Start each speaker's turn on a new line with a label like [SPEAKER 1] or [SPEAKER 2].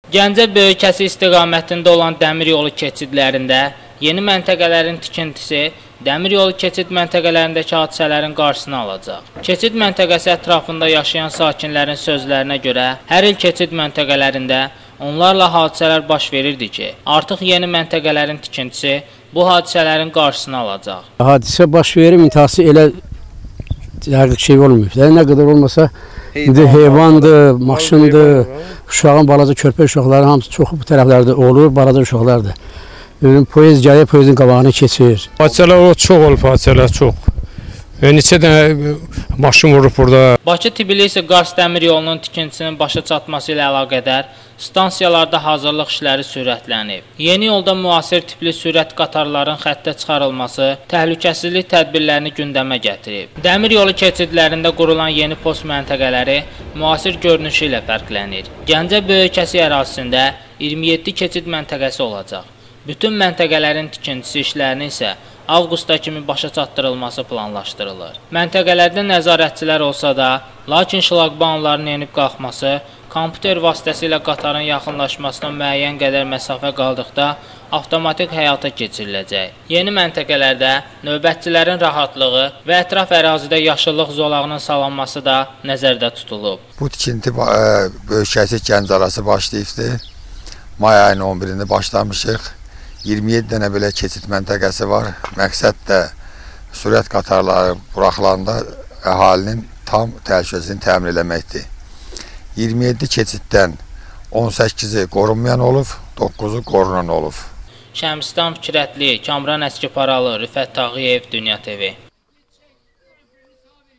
[SPEAKER 1] Gəncə Böyükəsi istiqamətində olan dəmir yolu keçidlərində yeni məntəqələrin tikintisi dəmir yolu keçid məntəqələrindəki hadisələrin qarşısını alacaq. Keçid məntəqəsi ətrafında yaşayan sakinlərin sözlərinə görə hər il keçid məntəqələrində onlarla hadisələr baş verirdi ki, artıq yeni məntəqələrin tikintisi bu hadisələrin qarşısını alacaq.
[SPEAKER 2] Hadisə baş verir, intihası elə dəqiq şey olmuyor. Nə qədər olmasa heyvandır, maşındır, uşağın balaca körpə uşaqları hamısı çoxu bu tərəflərdə olur, balaca uşaqlardır. Poyez gəlir, poyezin qabağına keçir.
[SPEAKER 3] Hadisələr çox olub, hadisələr çox. Neçə dənə maşın vurub burada.
[SPEAKER 1] Bakı-Tbilisi-Qars dəmir yolunun tikintisinin başa çatması ilə əlaqədar stansiyalarda hazırlıq işləri sürətlənib. Yeni yolda müasir tipli sürət qatarların xəttə çıxarılması təhlükəsizlik tədbirlərini gündəmə gətirib. Dəmir yolu keçidlərində qurulan yeni post məntəqələri müasir görünüşü ilə fərqlənir. Gəncə Böyükəsi ərazisində 27 keçid məntəqəsi olacaq. Bütün məntəqələrin tikintisi işlərinin isə avqusta kimi başa çatdırılması planlaşdırılır. Məntəqələrdə nəzarətçilər olsa da, lakin şlaqbaunların enib qalxması, kompüter vasitəsilə qatarın yaxınlaşmasına müəyyən qədər məsafə qaldıqda avtomatik həyata keçiriləcək. Yeni məntəqələrdə növbətçilərin rahatlığı və ətraf ərazidə yaşıllıq zolağının salınması da nəzərdə tutulub.
[SPEAKER 4] Bu tikinti Böyükəsi Gəncə arası başlayıbdır. May ayının 11-də başlamışıq. 27 dənə belə keçid məntəqəsi var. Məqsəd də sürət qatarları buraxılanda əhalinin tam təhlükəsizliyini təmin etməkdir. 27 keçiddən 18-i qorunmayan olub, 9-u qorunan olub.
[SPEAKER 1] Şəmsdan Fikrətli, Kamran Əskiparalı, Rüfət Tağıyev, Dünya TV.